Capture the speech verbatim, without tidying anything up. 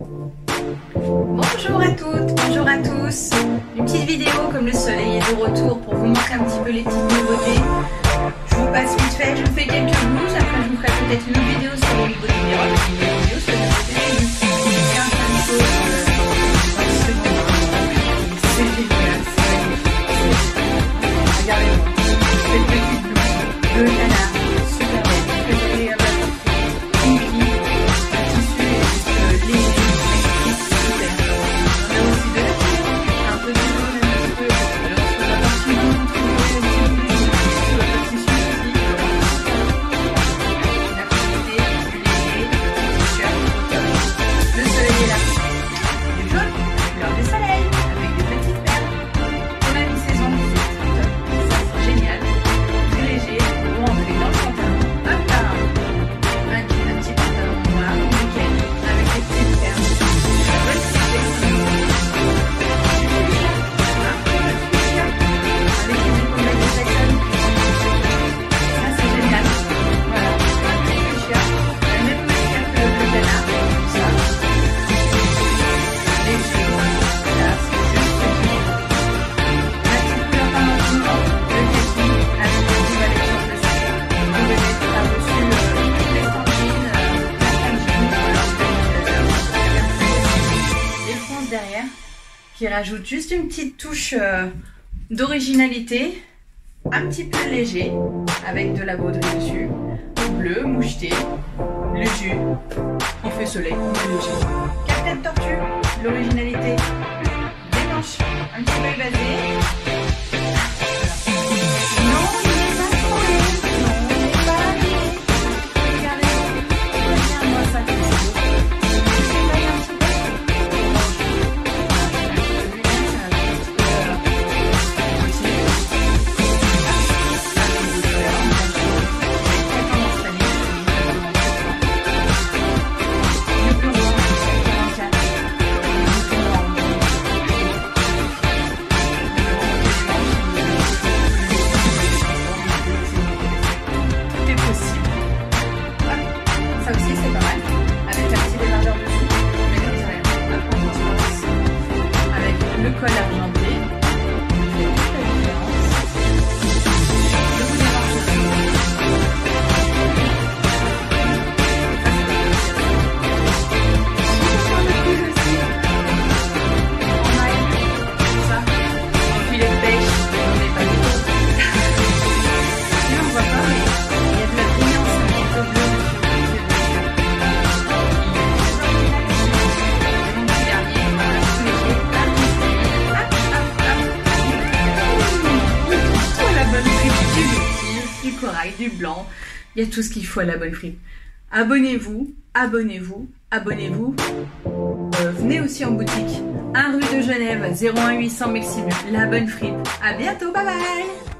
Bonjour à toutes, bonjour à tous. Une petite vidéo comme le soleil est de retour pour vous montrer un petit peu les petites nouveautés. Je vous passe vite fait, je vous fais quelques blouses, après je vous ferai peut-être une autre vidéo sur les nouveautés des robes, une nouvelle vidéo sur les nouveautés des blouses. Il y a plein de choses euh, dans le second bain. C'est génial, c'est magnifique. Regardez-moi, cette petite blouse, le canard, super belle, très agréable à porter, une fille, un tissu euh, léger, magnifique, super. On a aussi de la couleur, un peu de jaune, un petit peu, alors sur la partie du ventre, sur le tissu aussi, la quantité, du léger, du t-shirt, le soleil est là, du jaune, la couleur du soleil, avec des petites perles. On a une saison qui c'est top, ça c'est génial, très léger, pour rentrer dans le pantalon, hop là, un petit, un petit pantalon noir, nickel, avec des petites perles, la bonne qualité, avec les épaules de Jackson, ça c'est génial, voilà, un petit fuchsia, la même matière que le canard, comme ça, léger, là c'est juste génial. La petite couleur parlantement, le kaki, avec une petite lecture dessus. Vous pouvez mettre par-dessus toutes les standines, la crème jean, voilà, les fronces derrière, qui rajoutent juste une petite touche euh, d'originalité, un petit peu léger, avec de la broderie dessus, bleu, moucheté, le jus, il fait soleil, il est léger. Captain Tortue, l'originalité, des manches, un petit peu évasées. Non, il n'est pas collé, non, il n'est pas allé. Regardez, regarde-moi ça comme c'est beau. Je vais tailler un petit peu. Ça aussi c'est pas mal, avec un petit débardeur dessous, mais comme ça, un peu en transparence, avec le col argenté, qui fait toute la différence. Je vous démarche aussi. Ça c'est le pull aussi, en maille, ça, en filet de pêche, on n'est pas du tout. Là on voit pas, mais il y a de la brillance un petit peu bleue dessus. Du corail, du blanc, il y a tout ce qu'il faut à la bonne fripe. Abonnez-vous, abonnez-vous, abonnez-vous. Euh, venez aussi en boutique. un rue de Genève, zéro un huit cents Mexibus, la bonne fripe. À bientôt, bye bye.